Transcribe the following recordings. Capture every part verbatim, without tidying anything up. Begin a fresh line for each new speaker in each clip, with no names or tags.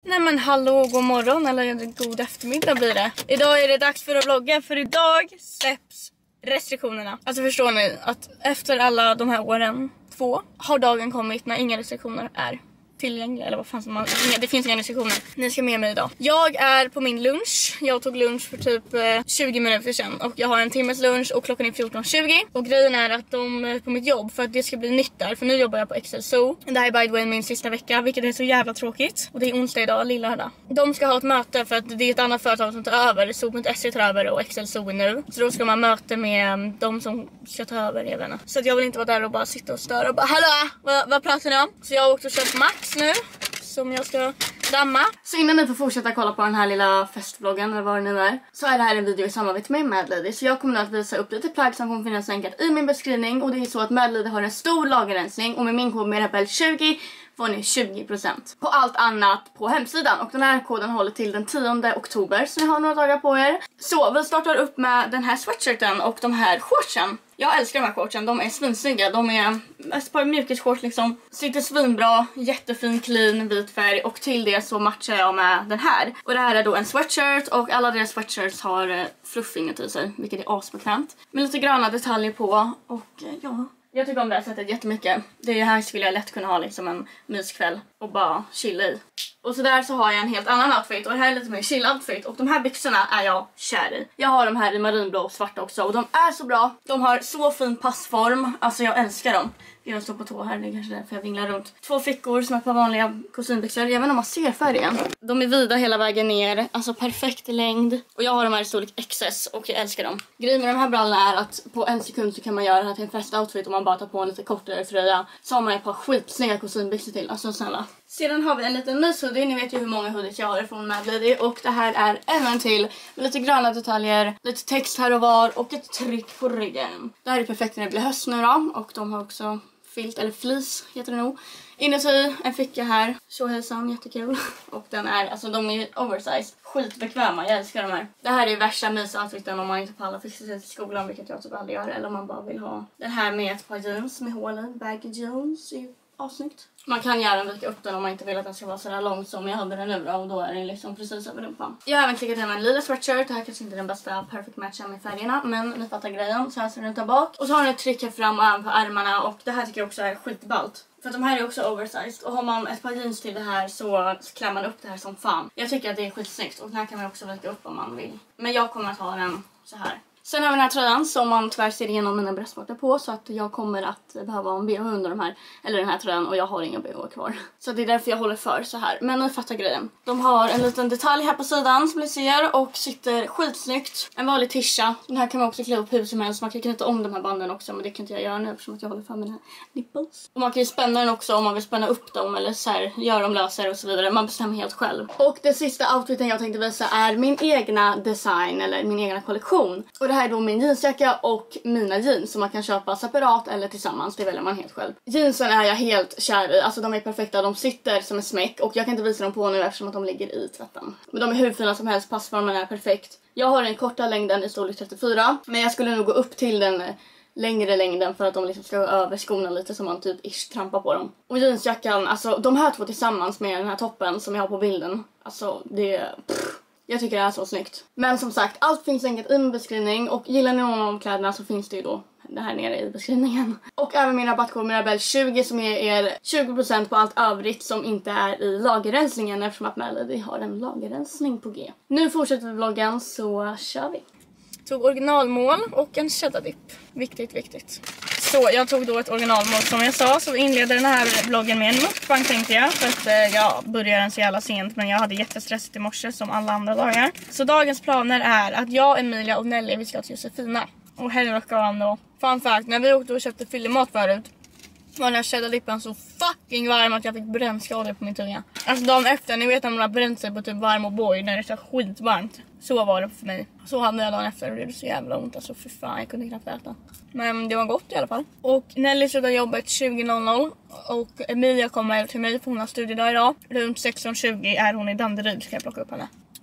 Nej men hallå, god morgon eller god eftermiddag blir det. Idag är det dags för att vlogga, för idag släpps restriktionerna. Alltså förstår ni att efter alla de här åren, två, har dagen kommit när inga restriktioner är tillgängliga, eller vad fan som man, det finns inga restriktioner. Ni ska med mig idag. Jag är på min lunch. Jag tog lunch för typ eh, tjugo minuter sedan och jag har en timmes lunch och klockan är fjorton tjugo. Och grejen är att de på mitt jobb, för att det ska bli nytt där, för nu jobbar jag på Excel Zoo. Det här är by the way min sista vecka, vilket är så jävla tråkigt. Och det är onsdag idag, lilla hörda. De ska ha ett möte för att det är ett annat företag som tar över. Zoo punkt se tar över och Excel Zoo är nu. Så då ska man möte med de som ska ta över, jag vet inte. Så att jag vill inte vara där och bara sitta och störa och bara hallå, vad, vad pratar ni om? Så jag har åkt och köpt Max nu som jag ska damma. Så innan ni får fortsätta kolla på den här lilla festvloggen eller vad det nu är, så är det här en video i samarbete med Mad Lady. Så jag kommer nu att visa upp lite plagg som kommer finnas länkat i min beskrivning. Och det är så att Mad Lady har en stor lagerrensning och med min kod Mirabelle tjugo får ni tjugo procent på allt annat på hemsidan. Och den här koden håller till den tionde oktober, så ni har några dagar på er. Så vi startar upp med den här sweatshirten och de här shortsen. Jag älskar de här shortsen, de är svinsnygga. De är ett par mjukisshorts liksom. Sitter svinbra, jättefin clean vit färg. Och till det så matchar jag med den här. Och det här är då en sweatshirt och alla deras sweatshirts har fluff inuti sig, vilket är asbekvämt. Med lite gröna detaljer på och ja... Jag tycker om det här sättet jättemycket. Det här skulle jag lätt kunna ha liksom en myskväll och bara chilla i. Och så där så har jag en helt annan outfit. Och det här är lite mer chill outfit. Och de här byxorna är jag kär i. Jag har de här i marinblå och svarta också. Och de är så bra. De har så fin passform. Alltså jag älskar dem. Jag står på tå här, det är kanske därför jag vinglar runt. Två fickor som är på vanliga kostymbyxor. Jag vet inte om man ser färgen. De är vida hela vägen ner. Alltså perfekt längd. Och jag har de här i storlek X S och jag älskar dem. Grejen med de här brallorna är att på en sekund så kan man göra det här till en festoutfit om man bara tar på en lite kortare tröja. Så har man ett par skitsnygga kostymbyxor till. Alltså snälla. Sedan har vi en liten myshoodie. Ni vet ju hur många hoodies jag har från Mad Lady. Och det här är ännu en till med lite gröna detaljer, lite text här och var och ett tryck på ryggen. Det här är perfekt när det blir höst nu då. Och de har också filt, eller fleece heter det nog. Inuti en ficka här. Så hejsan, jättekul. Och den är, alltså de är oversized. Skitbekväma, jag älskar de här. Det här är värsta mysoutfiten om man inte pallar fixa sig till skolan, vilket jag typ aldrig gör. Eller om man bara vill ha den här med ett par jeans med hål i. Baggy jeans är avsnyggt. Man kan gärna vika upp den om man inte vill att den ska vara så där lång som jag hade den nu då, och då är den liksom precis över rumpan. Jag har även klickat hem en lila sweatshirt. Det här kanske inte är den bästa perfect matchen med färgerna, men ni fattar grejen. Så här ser den där bak. Och så har den ett tryck här fram och även på ärmarna, och det här tycker jag också är skitballt. För att de här är också oversized. Och har man ett par jeans till det här så klär man upp det här som fan. Jag tycker att det är skitsnyggt. Och den här kan man också vika upp om man vill. Men jag kommer att ha den så här. Sen har vi den här tröjan som man tyvärr ser igenom mina bröstvårtor på. Så att jag kommer att behöva en B H under de här. Eller den här tröjan, och jag har inga B H kvar. Så det är därför jag håller för så här. Men ni fattar grejen. De har en liten detalj här på sidan som ni ser. Och sitter skitsnyggt. En vanlig tisha. Den här kan man också klä upp hur som helst. Man kan knyta om de här banden också. Men det kan inte jag göra nu eftersom att jag håller för mina nipples. Och man kan ju spänna den också om man vill spänna upp dem. Eller så här, göra dem lösare och så vidare. Man bestämmer helt själv. Och det sista outfiten jag tänkte visa är min egna design. Eller min egna kollektion. Och det här är då min jeansjacka och mina jeans som man kan köpa separat eller tillsammans. Det väljer man helt själv. Jeansen är jag helt kär i. Alltså de är perfekta. De sitter som en smäck. Och jag kan inte visa dem på nu eftersom att de ligger i tvätten. Men de är hur fina som helst. Passformen är perfekt. Jag har den korta längden i storlek trettiofyra. Men jag skulle nog gå upp till den längre längden för att de liksom ska gå över skorna lite så man typ ish trampar på dem. Och jeansjackan, alltså de här två tillsammans med den här toppen som jag har på bilden. Alltså det är... Jag tycker det är så snyggt. Men som sagt, allt finns enkelt i min beskrivning. Och gillar ni någon av kläderna så finns det ju då det här nere i beskrivningen. Och även min rabattkod Mirabelle tjugo som ger er tjugo procent på allt övrigt som inte är i lagerrensningen. Eftersom att Mad Lady har en lagerrensning på G. Nu fortsätter vi vloggen, så kör vi. Tog originalmål och en cheddar dip. Viktigt, viktigt. Så jag tog då ett originalmål som jag sa. Så vi inleder den här vloggen med en mukbang tänkte jag. För att eh, jag började den så jävla sent. Men jag hade jättestressigt i morse som alla andra dagar. Så dagens planer är att jag, Emilia och Nelly vi ska till Josefina. Och Henry och han då. Fun fact, när vi åkte och köpte fyllemat förut var den här cheddar-dippen så fucking varm att jag fick brännskador på min tunga. Alltså dagen efter, ni vet när man har bränt sig på typ varm och boy när det är så skitvarmt. Så var det för mig. Så hade jag dagen efter och det gjorde så jävla ont. Alltså för fan, jag kunde knappt äta. Men det var gott i alla fall. Och Nelly slutar jobbet tjugo noll noll. Och Emilia kommer till mig för hon har studiedag idag. Runt sexton tjugo är hon i Danderyd, ska jag plocka upp henne.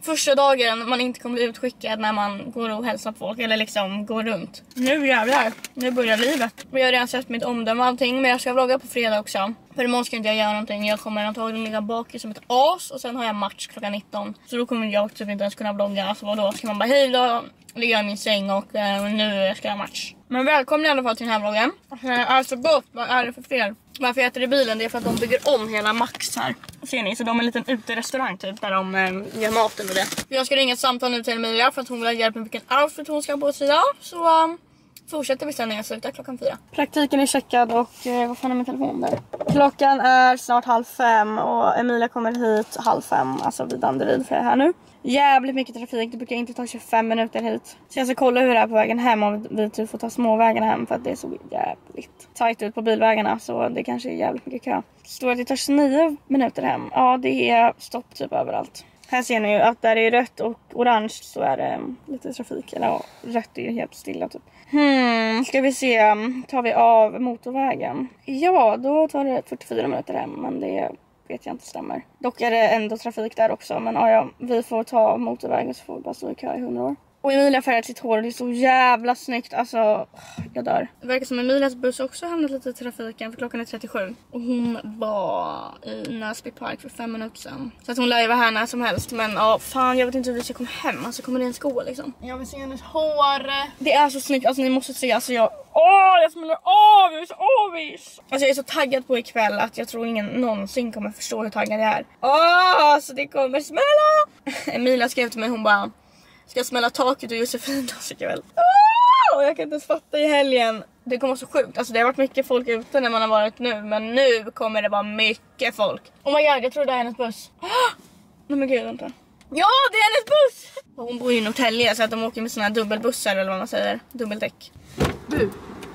första dagen man inte kommer bli utskickad när man går och hälsar på folk eller liksom går runt. Nu jävlar, nu börjar livet. Och jag har redan sett mitt omdöme och allting, men jag ska vlogga på fredag också. För imorgon ska inte jag göra någonting. Jag kommer antagligen ligga bak som ett as och sen har jag match klockan nitton. Så då kommer jag typ inte ens kunna vlogga. Alltså då ska man bara hej då, ligga i min säng och eh, nu ska jag match. Men välkommen i alla fall till den här vloggen. Det är så gott, vad är det för fel? Varför jag äter i bilen, det är för att de bygger om hela Max här. Ser ni? Så de är en liten uterestaurang typ där de eh, gör maten och det. Jag ska ringa ett samtal nu till Emilia för att hon vill ha hjälp med vilken outfit hon ska ha på sig idag. Så um, fortsätter vi sen när jag slutar klockan fyra. Praktiken är checkad och eh, vad fan är min telefon där? Klockan är snart halv fem och Emilia kommer hit halv fem. Alltså vid Danderyd för jag är här nu. Jävligt mycket trafik, det brukar inte ta tjugofem minuter hit. Så jag ska kolla hur det är på vägen hem om vi typ får ta småvägen hem för att det är så jävligt tajt ut på bilvägarna så det kanske är jävligt mycket kö. Det står att det tar tjugonio minuter hem. Ja, det är stopp typ överallt. Här ser ni ju att där det är rött och orange så är det lite trafik. Eller ja, rött är ju helt stilla typ. Hmm, ska vi se. Tar vi av motorvägen? Ja, då tar det fyrtiofyra minuter hem men det vet jag inte stämmer. Dock är det ändå trafik där också. Men ja, ja, vi får ta motorvägen så får vi bara stå i kö i hundra år. Och Emilia färgat sitt hår och det är så jävla snyggt. Alltså, jag dör. Det verkar som Emilias buss också hamnat lite i trafiken för klockan är trettiosju. Och hon var i Näsby Park för fem minuter sedan. Så att hon lär ju vara här när som helst. Men ja, fan jag vet inte hur vi ska komma hem. Alltså kommer det en sko liksom. Jag vill se hennes hår. Det är så snyggt. Alltså ni måste se. Alltså jag... Åh, jag smäller av. Jag är så avis. Alltså jag är så taggad på ikväll att jag tror ingen någonsin kommer förstå hur taggad jag är. Åh, alltså det kommer smälla. Emilia skrev till mig, hon bara... Ska smälla taket och Josefin ikväll. Oh, jag kan inte ens fatta i helgen. Det kommer så sjukt. Alltså det har varit mycket folk ute när man har varit nu. Men nu kommer det vara mycket folk. Oh my god, jag tror det är hennes buss. Oh, nej men gud, vänta. Ja, det är hennes buss! Och hon bor ju i Norrtälje så att de åker med såna här dubbelbussar eller vad man säger. Dubbeldäck. Bu.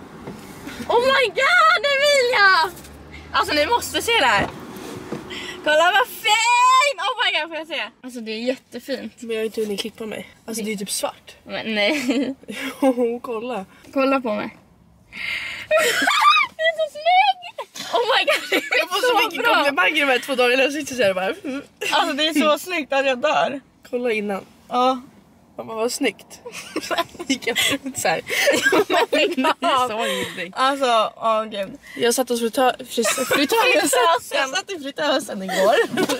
Oh my god, Emilia! Alltså ni måste se det här. Kolla vad fin! Oh my god, får jag se? Alltså det är jättefint.
Men jag har inte hunnit klippa mig. Alltså det är typ svart.
Men nej.
Jo, kolla.
Kolla på mig. Det är så snygg! Oh my god, det är
jag får
så,
så mycket
bra.
komplimanger de här två dagarna. Jag sitter så här bara... Mm.
Alltså det är så snyggt att jag dör.
Kolla innan.
Ja.
Mamma, vad snyggt. Gick jag ut så här.
Jag
sa ingenting.
Alltså, åh oh, gud.
Jag satt hos frisören. Jag satt i fritösen igår.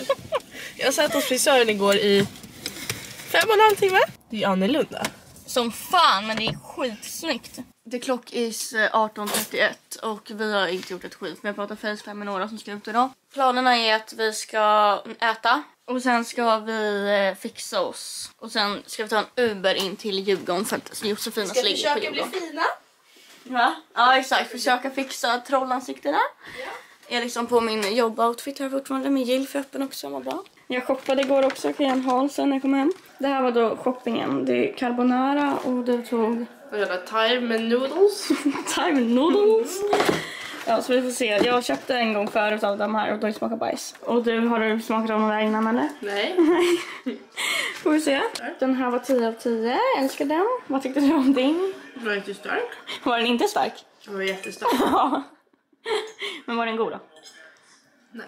Jag satt hos frisören igår i fem och en halv timme. Det är annorlunda.
Som fan, men det är skitsnyggt. The clock is arton trettioett och vi har inte gjort ett skit. Vi har pratat FaceTime med några som ska ut idag. Planerna är att vi ska äta. Och sen ska vi fixa oss. Och sen ska vi ta en Uber in till Djurgården för att Josefina ligger på Djurgården. Ska försöka bli fina? Ja, ja exakt. Försöka fixa trollansiktena. Jag är liksom på min jobboutfit här fortfarande med gill för öppen också, vad bra. Jag shoppade igår också, kan jag ha sen när jag kom hem. Det här var då shoppingen. Det är carbonara och det tog...
Vad är det? Thai med noodles?
Thai med noodles? Ja, så vi får se. Jag köpte en gång förut av de här och då smakar bajs. Och du, har du smakat av några innan eller?
Nej.
Får vi se. Den här var tio av tio. Jag älskar den. Vad tyckte du om din?
Den var inte stark.
Var den inte stark?
Den var jättestark.
Ja. Men var den god då?
Nej.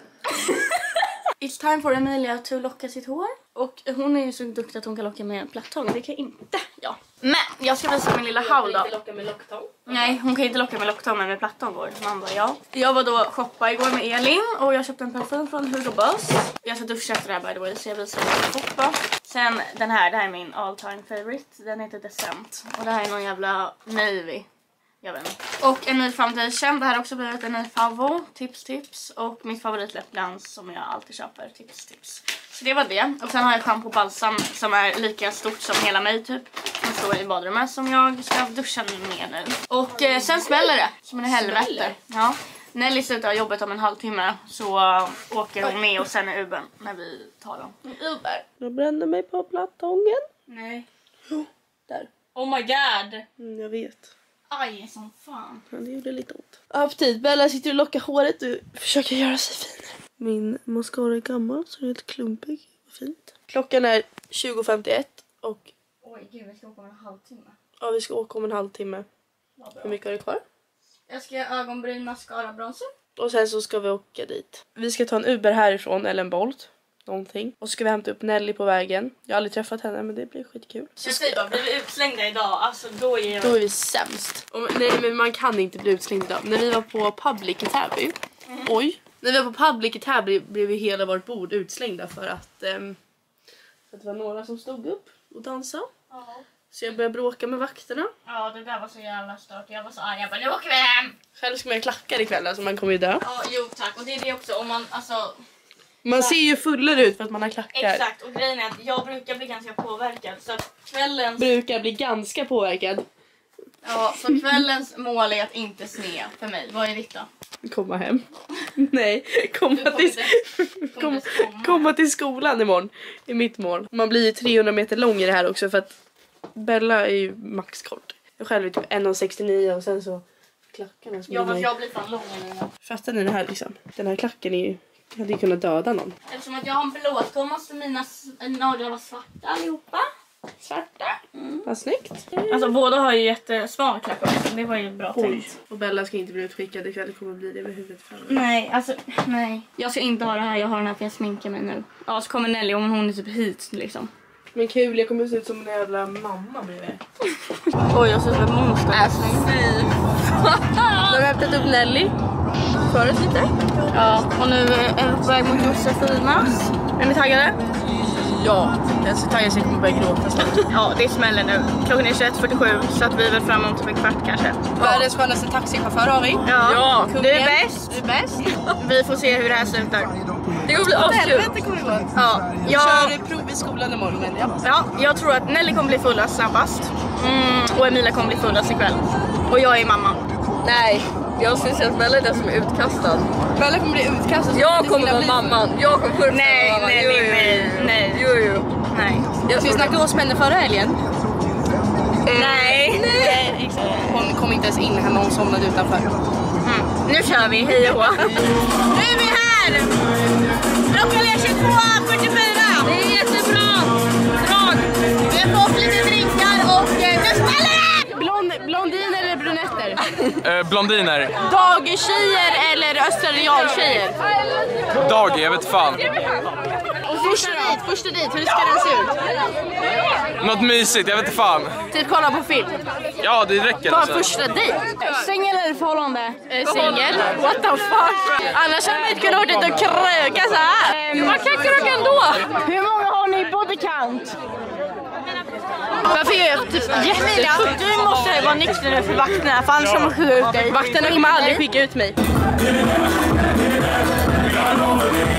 It's time for Emilia att locka sitt hår. Och hon är ju så duktig att hon kan locka med plattång. Det kan inte jag. Men jag ska visa min lilla haul då.
Hon kan inte locka med locktång.
Nej, hon kan inte locka med locktång men med plattång går. Man bara, ja. Jag var då shoppa igår med Elin och jag köpte en parfym från Hugo Boss. Jag ska duscha efter det här by the way så jag visar vad jag shoppa. Sen den här, det här är min all time favorite. Den heter Descent. Och det här är någon jävla navy. Jag vet inte. Och en ny foundation. Det här har också blivit en ny favvo. Tips, tips. Och mitt favoritläppglans som jag alltid köper. Tips, tips. Så det var det. Och sen har jag shampoo och balsam som är lika stort som hela mig typ. Som står i badrummet som jag ska duscha med nu. Och eh, sen smäller det. Som en helvete. Ja. Nelly slutar jobbet om en halvtimme så uh, åker hon med och sen är Ubern när vi tar dem. Uber.
Jag brände mig på plattången.
Nej.
Jo, där.
Oh my god.
Mm, jag vet.
Aj, som fan.
Ja, det gjorde lite ont. Aptit, Bella sitter och lockar håret och försöker göra sig fin. Min mascara är gammal så den är lite klumpig. Vad fint. Klockan är tjugo femtioett och...
Oj, gud, vi ska åka om en halvtimme.
Ja, vi ska åka om en halvtimme. Hur mycket har du kvar?
Jag ska göra ögonbryn, mascara, bronzer.
Och sen så ska vi åka dit. Vi ska ta en Uber härifrån eller en Bolt. någonting. Och så ska vi hämta upp Nelly på vägen. Jag har aldrig träffat henne men det blir skitkul.
Så jag säger bara, blir vi utslängda idag? Alltså då är jag...
Då är vi sämst. Och, nej men man kan inte bli utslängd idag. När vi var på Public i Täby. Mm. Oj. När vi var på Public i Täby blev vi hela vårt bord utslängda för att, um, för att det var några som stod upp och dansade. Ja. Så jag började bråka med vakterna.
Ja, det där var så jävla stört. Jag var så arg. Jag bara, nu åker vi hem!
Själv ska man klackar ikväll, alltså man kommer ju dö.
Ja, jo tack. Och det är det också, om man, alltså...
Man ser ju fullare ut för att man har klackar.
Exakt, och grejen är att jag brukar bli ganska påverkad. Så att kvällens...
Brukar bli ganska påverkad.
Ja, så kvällens mål är att inte sne för mig. Vad är ditt då?
Komma hem. Nej, komma till, komma, komma till skolan imorgon. I mitt mål. Man blir ju trehundra meter lång i det här också för att Bella är ju maxkort. Jag själv är typ en komma sextionio och sen så klackarna som
ja, fast jag blir fan lång nu.
Fattar ni det här liksom? Den här klacken är ju... Jag hade ju kunnat döda någon.
Eftersom att jag har en blåtå måste mina naglar vara svarta allihopa. Svarta.
Mm. Vad snyggt.
Alltså båda har ju jättesmal klack också. Det var ju bra tänkt.
Och Bella ska inte bli utskickad ikväll. Det kommer bli det med huvudet fram.
Nej, alltså nej. Jag ska inte ha det här. Jag har den här för jag sminkar mig nu. Ja, så kommer Nelly om hon är typ hit liksom.
Men kul, jag kommer se ut som en jävla mamma bredvid.
Oj, jag ser ut som en monster.
Äh, fy. Nu har vi hämtat upp Nelly. Förut lite.
Ja, och nu är vi på väg mot Josefinas. Är ni taggade?
Ja, jag är så taggad så jag kommer börja gråta snart.
Ja, det smäller nu. Klockan är tjugoett fyrtiosju så att vi är väl framåt om en kvart kanske.
Världens skönaste taxichaufför har vi.
Ja, ja. Du är bäst.
Du är bäst.
Vi får se hur det här slutar.
Det kommer bli askul. kommer det gå.
Ja, jag
kör prov i skolan imorgon. Ja.
ja, jag tror att Nelly kommer bli fullast snabbast. Mm, och Emilia kommer bli fullast ikväll. Och jag är mamma.
Nej, jag syns att Bella är den som är utkastad.
Bella kommer bli utkastad.
Jag kommer vara mamman. Jag kommer vara
nej,
mamman.
nej,
Jo,
nej, nej.
Jo, jo.
Nej.
Jag ska vi snacka oss med henne förra helgen?
Mm. Nej.
Nej. Hon kom inte ens in hemma, hon somnade utanför.
Mm. Nu kör vi, hej och nu är vi här! Klockan är tjugotvå fyrtiofyra.
Det är jättebra. Drag.
Vi har fått lite drinkar och nu smäller det!
Blond, blondiner eller brunetter?
Eh, blondiner.
Dagtjejer eller österrealtjejer?
Dag, jag vet fan.
Första dit, första dit, hur ska den se ut?
Något mysigt, jag vet inte fan.
Typ kolla på film.
Ja, det räcker
Bara
alltså.
första dit.
Singel eller förhållande?
Eh, Singel? What the fuck? Annars hade man inte kunnat åka ut och kröka så här.
Um,
Man kan kröka ändå.
Hur många har ni på bekant?
Varför gör jag typ jättefull?
Du måste vara nykter nu för vakterna, för annars kommer de skjuta ut dig.
Vakterna kommer aldrig skicka ut mig.